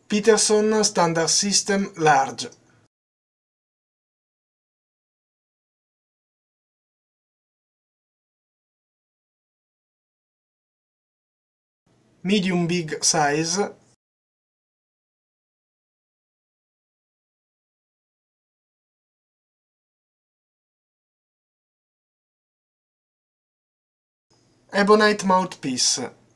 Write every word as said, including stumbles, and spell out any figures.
Peterson Standard System Large. Medium Big Size. Ebonite Mouthpiece.